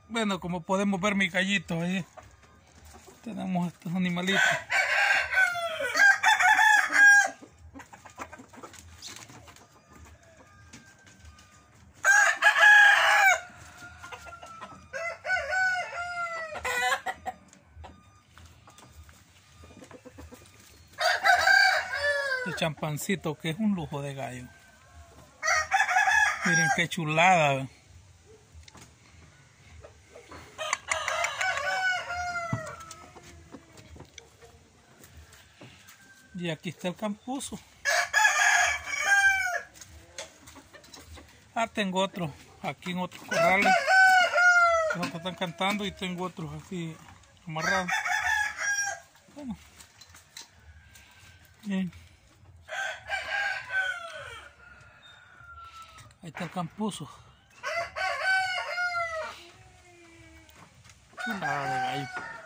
Bueno, como podemos ver, mi gallito ahí. Tenemos estos animalitos. Este champancito que es un lujo de gallo. Miren qué chulada. Y aquí está el campuso. Ah, tengo otro aquí en otros corrales. Los que están cantando y tengo otros así amarrados. Bueno. Bien. Ahí está el campuso. Chulada de gallo.